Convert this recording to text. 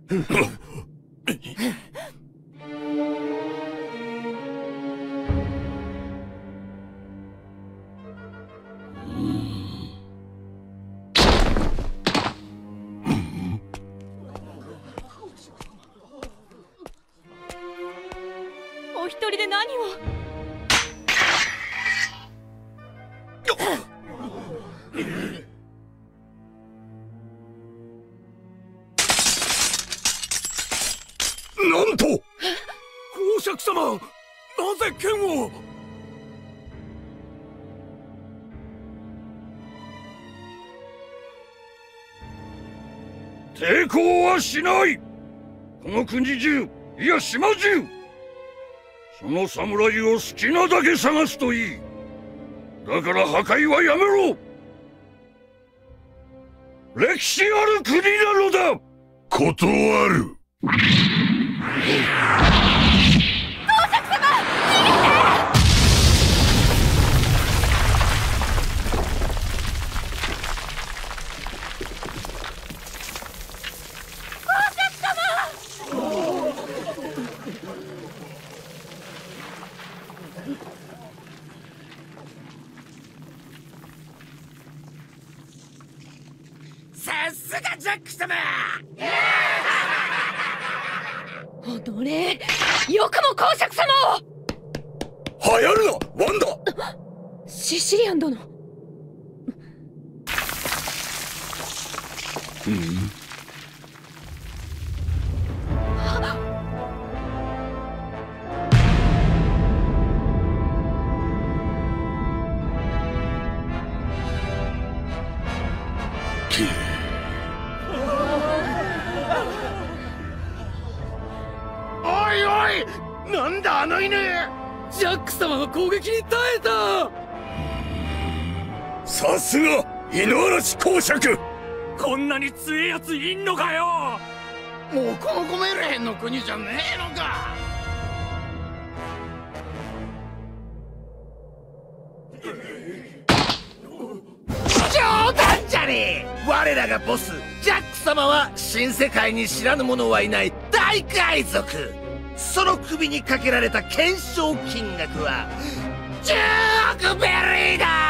お一人で何を。 なんと公爵様、なぜ剣を。抵抗はしない。この国中、いや島中、その侍を好きなだけ探すといい。だから破壊はやめろ。歴史ある国なのだ。断る。 さすがジャック様。 踊れ、よくも公爵様を。 流行るなワンダ。 シシリアン殿。 おいおい、なんだあの犬。 ジャック様の攻撃に耐えた。さすが犬嵐公爵。こんなに強いやついんのかよ。 もうこのコメルヘンの国じゃねえのか。冗談じゃねえ。我らがボスジャック様は新世界に知らぬ者はいない大海賊。その首にかけられた懸賞金額は10億ベリーだ。